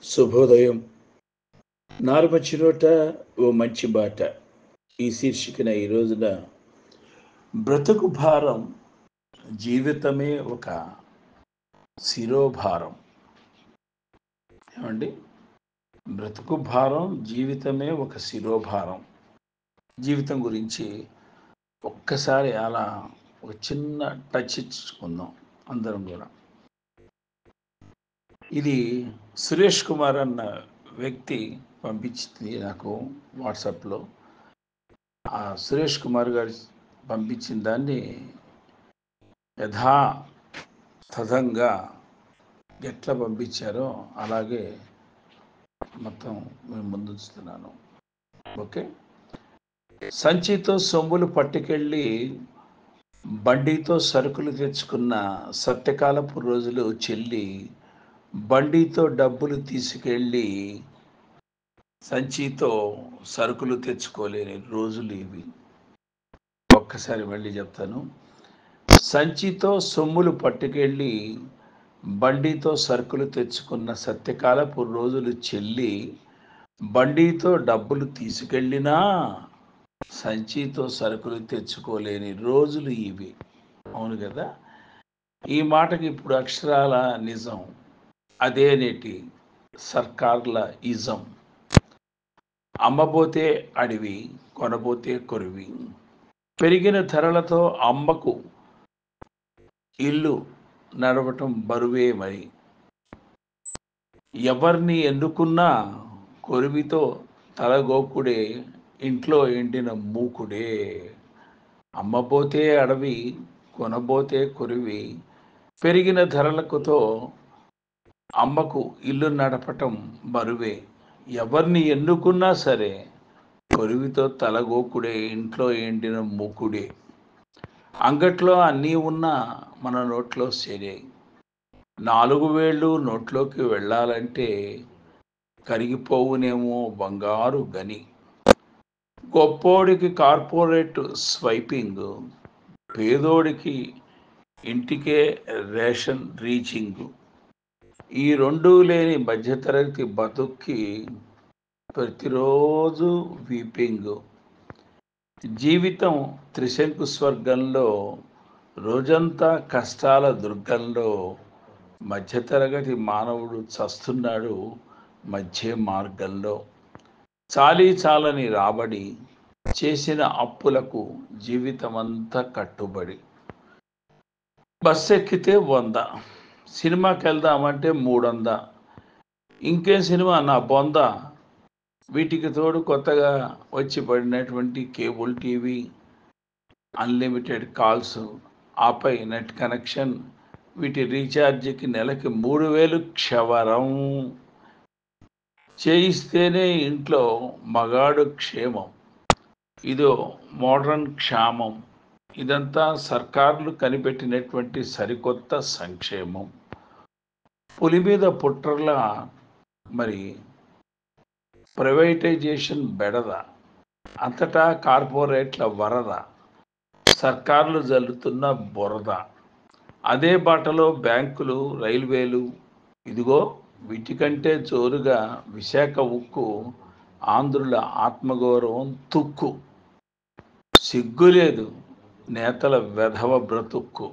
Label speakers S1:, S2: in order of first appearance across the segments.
S1: శుభోదయం. నారుమచ్చిరోట ఓ మంచి బాట. ఈ శీర్షికన ఈ రోజున బ్రతుకు భారం జీవితమే ఒక శిరోభారం. ఏమండి? బ్రతుకు భారం జీవితమే ఒక శిరోభారం. జీవితం గురించి ఒక్కసారి అలా ఒక చిన్న టచ్ ఇచ్చుకుందాం అందరం కూడా. ఇది సురేష్ కుమార్ అన్న వ్యక్తి పంపించింది నాకు వాట్సాప్లో. ఆ సురేష్ కుమార్ గారు పంపించిన దాన్ని యథాతథంగా ఎట్లా పంపించారో అలాగే మొత్తం మేము ముందుంచుతున్నాను. ఓకే. సంచితో సొమ్ములు పట్టుకెళ్ళి బండితో సరుకులు తెచ్చుకున్న సత్యకాలపు రోజులు చెల్లి బండితో డబ్బులు తీసుకెళ్ళి సంచితో సరుకులు తెచ్చుకోలేని రోజులు ఇవి. ఒక్కసారి మళ్ళీ చెప్తాను. సంచితో సొమ్ములు పట్టుకెళ్ళి బండితో సరుకులు తెచ్చుకున్న సత్యకాలపు రోజులు చెల్లి బండితో డబ్బులు తీసుకెళ్ళినా సంచితో సరుకులు తెచ్చుకోలేని రోజులు ఇవి. అవును కదా? ఈ మాటకి ఇప్పుడు అక్షరాల నిజం. అదే నేటి సర్కార్ల ఇజం. అమ్మబోతే అడివి, కొనబోతే కొరివి. పెరిగిన ధరలతో అమ్మకు ఇల్లు నడవటం బరువే. మరి ఎవరిని ఎన్నుకున్నా కొరివితో తలగోకుడే, ఇంట్లో ఎండిన మూకుడే. అమ్మబోతే అడవి, కొనబోతే కొరివి. పెరిగిన ధరలకుతో అమ్మకు ఇల్లు నడపటం బరువే. ఎవరిని ఎన్నుకున్నా సరే కొరివితో తలగోకుడే, ఇంట్లో ఎండిన మూకుడే. అంగట్లో అన్నీ ఉన్నా మన నోట్లో సేరే. 4 వేళ్ళు నోట్లోకి వెళ్ళాలంటే కరిగిపోవునేమో బంగారు గని. గొప్పోడికి కార్పొరేట్ స్వైపింగ్, పేదోడికి ఇంటికే రేషన్ రీచింగ్. ఈ రెండూ లేని మధ్యతరగతి బతుక్కి ప్రతిరోజు వీపింగ్. జీవితం త్రిశంకు స్వర్గంలో, రోజంతా కష్టాల దుర్గంలో. మధ్యతరగతి మానవుడు చస్తున్నాడు మధ్య మార్గంలో. చాలీ చాలని రాబడి, చేసిన అప్పులకు జీవితమంతా కట్టుబడి. బస్సు ఎక్కితే 100, సినిమాకి వెళ్దామంటే 300. ఇంకేం సినిమా నా బొంద. వీటికి తోడు కొత్తగా వచ్చి పడినటువంటి కేబుల్ టీవీ, అన్లిమిటెడ్ కాల్స్, ఆపై నెట్ కనెక్షన్. వీటి రీఛార్జికి నెలకి 3000 క్షవరం. చేయిస్తేనే ఇంట్లో మగాడు క్షేమం. ఇదో మోడ్రన్ క్షామం. ఇదంతా సర్కార్లు కనిపెట్టినటువంటి సరికొత్త సంక్షేమం. పులి మీద పుట్రలా మరి ప్రైవేటైజేషన్ బెడద. అంతటా కార్పొరేట్ల వరద. సర్కార్లు జల్లుతున్న బురద. అదే బాటలో బ్యాంకులు, రైల్వేలు. ఇదిగో వీటికంటే జోరుగా విశాఖ ఉక్కు. ఆంధ్రుల ఆత్మగౌరవం తుక్కు. సిగ్గులేదు నేతల వెధవ బ్రతుక్కు.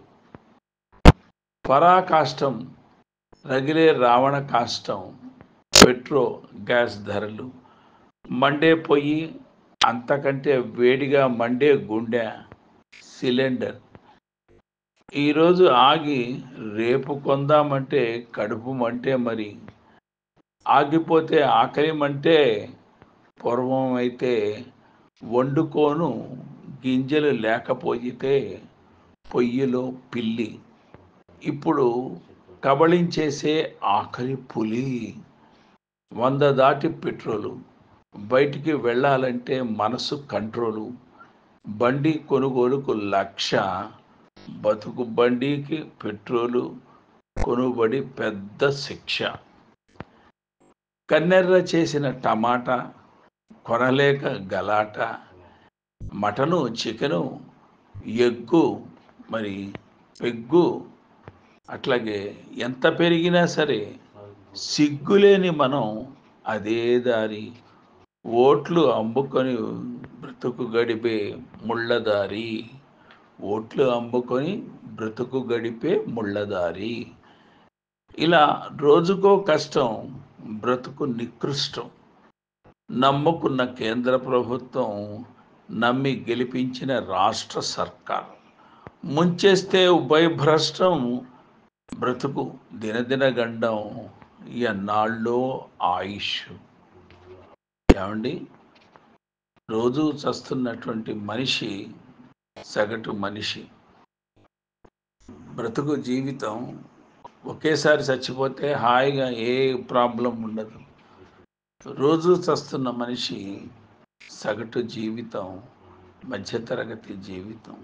S1: పరాకాష్టం రగిలే రావణ కాష్టం. పెట్రో గ్యాస్ ధరలు. మండే పొయ్యి, అంతకంటే వేడిగా మండే గుండె సిలిండర్. ఈరోజు ఆగి రేపు కొందామంటే కడుపు మంటే. మరి ఆగిపోతే ఆకలి మంటే. పూర్వం అయితే వండుకోను గింజలు లేకపోయితే పొయ్యిలో పిల్లి. ఇప్పుడు కబళించేసే ఆఖరి పులి. 100 దాటి పెట్రోలు. బయటికి వెళ్ళాలంటే మనసు కంట్రోలు. బండి కొనుగోలుకు 1,00,000. బతుకు బండికి పెట్రోలు కొనుబడి పెద్ద శిక్ష. కన్నెర్ర చేసిన టమాటా కొనలేక గలాట. మటను, చికెను, ఎగ్గు, మరి పెగ్గు. అట్లాగే ఎంత పెరిగినా సరే సిగ్గులేని మనం అదే దారి, ఓట్లు అమ్ముకొని బ్రతుకు గడిపే ముళ్ళదారి, ఓట్లు అమ్ముకొని బ్రతుకు గడిపే ముళ్ళదారి. ఇలా రోజుకో కష్టం, బ్రతుకు నికృష్టం. నమ్ముకున్న కేంద్ర ప్రభుత్వం, నమ్మి గెలిపించిన రాష్ట్ర సర్కార్ ముంచేస్తే ఉభయభ్రష్టం, బ్రతుకు దినదిన గండం, ఎన్నాళ్ళో ఆయుష్. ఏమండి, రోజు చస్తున్నటువంటి మనిషి, సగటు మనిషి బ్రతుకు జీవితం ఒకేసారి చచ్చిపోతే హాయిగా ఏ ప్రాబ్లం ఉండదు. రోజు చస్తున్న మనిషి సగటు జీవితం, మధ్యతరగతి జీవితం.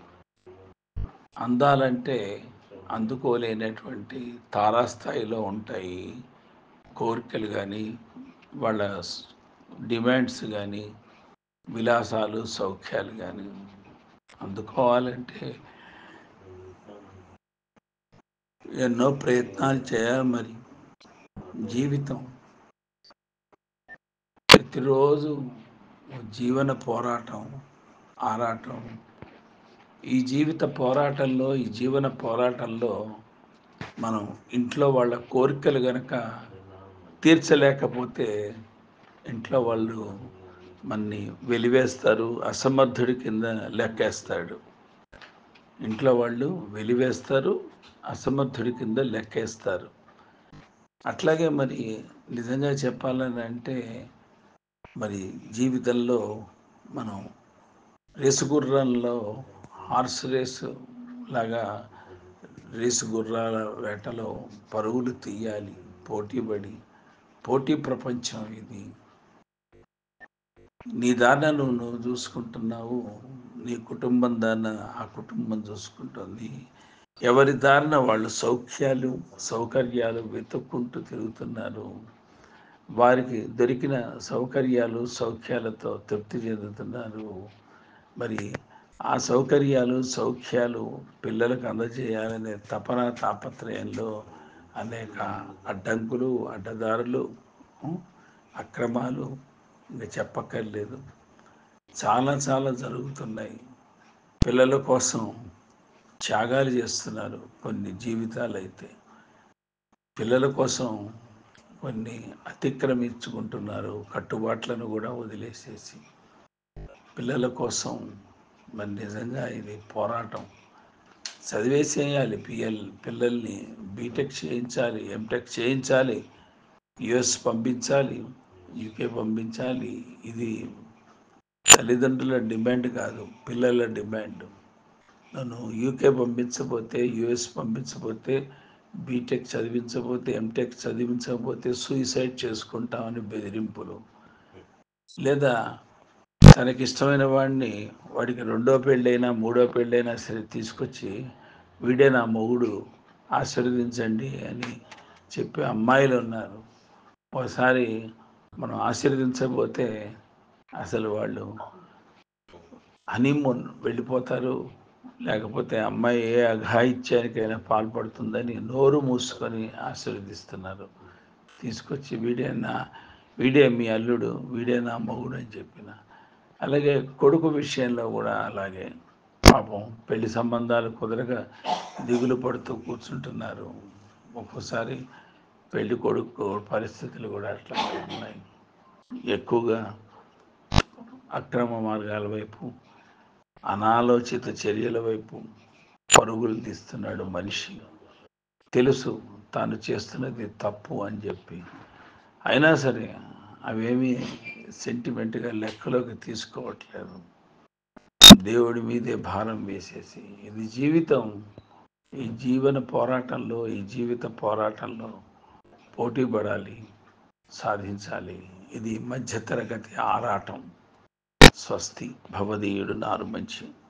S1: అందాలంటే అందుకోలేనటువంటి తారాస్థాయిలో ఉంటాయి కోరికలు కానీ, వాళ్ళ డిమాండ్స్ కానీ, విలాసాలు సౌఖ్యాలు కానీ. అందుకోవాలంటే ఎన్నో ప్రయత్నాలు చేయాలి. మరి జీవితం ప్రతిరోజు జీవన పోరాటం, ఆరాటం. ఈ జీవన పోరాటంలో మనం ఇంట్లో వాళ్ళ కోరికలు గనక తీర్చలేకపోతే ఇంట్లో వాళ్ళు మన్ని వెలివేస్తారు, అసమర్థుడి కింద లెక్కేస్తాడు. ఇంట్లో వాళ్ళు వెలివేస్తారు, అసమర్థుడి కింద లెక్కేస్తారు. అట్లాగే మరి నిజంగా చెప్పాలని అంటే, మరి జీవితంలో మనం రేసు గుర్రంలో హార్స్ రేసు లాగా రేసు గుర్రాల వేటలో పరుగులు తీయాలి, పోటీపడి. పోటీ ప్రపంచం ఇది. నీ దారిన నువ్వు చూసుకుంటున్నావు, నీ కుటుంబం దారిన ఆ కుటుంబం చూసుకుంటుంది. ఎవరి దారిన వాళ్ళు సౌఖ్యాలు సౌకర్యాలు వెతుక్కుంటూ తిరుగుతున్నారు. వారికి దొరికిన సౌకర్యాలు సౌఖ్యాలతో తృప్తి చెందుతున్నారు. మరి ఆ సౌకర్యాలు సౌఖ్యాలు పిల్లలకు అందజేయాలనే తపన తాపత్రయంలో అనేక అడ్డంకులు, అడ్డదారులు, అక్రమాలు ఇంకా చెప్పక్కర్లేదు, చాలా చాలా జరుగుతున్నాయి. పిల్లల కోసం త్యాగాలు చేస్తున్నారు కొన్ని జీవితాలు. అయితే పిల్లల కోసం కొన్ని అతిక్రమించుకుంటున్నారు, కట్టుబాట్లను కూడా వదిలేసేసి. పిల్లల కోసం మరి నిజంగా ఇది పోరాటం. చదివేసేయాలి, పిల్లల్ని బీటెక్ చేయించాలి, ఎంటెక్ చేయించాలి, యుఎస్ పంపించాలి, యూకే పంపించాలి. ఇది తల్లిదండ్రుల డిమాండ్ కాదు, పిల్లల డిమాండ్. నన్ను యూకే పంపించకపోతే, యుఎస్ పంపించకపోతే, బీటెక్ చదివించకపోతే, ఎంటెక్ చదివించకపోతే సూసైడ్ చేసుకుంటామని బెదిరింపులు. లేదా తనకిష్టమైన వాడిని, వాడికి రెండో పెళ్ళైనా మూడో పెళ్ళైనా సరే తీసుకొచ్చి, వీడే నా మొగుడు ఆశీర్వదించండి అని చెప్పే అమ్మాయిలు ఉన్నారు. ఒకసారి మనం ఆశీర్వదించకపోతే అసలు వాళ్ళు హనీమూన్ వెళ్ళిపోతారు. లేకపోతే అమ్మాయి ఏ అఘాయిత్యానికైనా పాల్పడుతుందని నోరు మూసుకొని ఆశీర్వదిస్తున్నారు. తీసుకొచ్చి వీడే మీ అల్లుడు, వీడే నా మొగుడు అని చెప్పిన. అలాగే కొడుకు విషయంలో కూడా అలాగే పాపం పెళ్లి సంబంధాలు కుదరక దిగులు పడుతూ కూర్చుంటున్నారు. ఒక్కోసారి పెళ్లి కొడుకు పరిస్థితులు కూడా అట్లా ఉన్నాయి. ఎక్కువగా అక్రమ మార్గాల వైపు, అనాలోచిత చర్యల వైపు పరుగులు తీస్తున్నాడు మనిషి. తెలుసు తాను చేస్తున్నది తప్పు అని చెప్పి, అయినా సరే అవేమీ సెంటిమెంట్గా లెక్కలోకి తీసుకోవట్లేదు. దేవుడి మీదే భారం వేసేసి, ఇది జీవితం. ఈ జీవిత పోరాటంలో పోటీ పడాలి, సాధించాలి. ఇది మధ్యతరగతి ఆరాటం. స్వస్తి. భవదీయుడు నారు మంచి.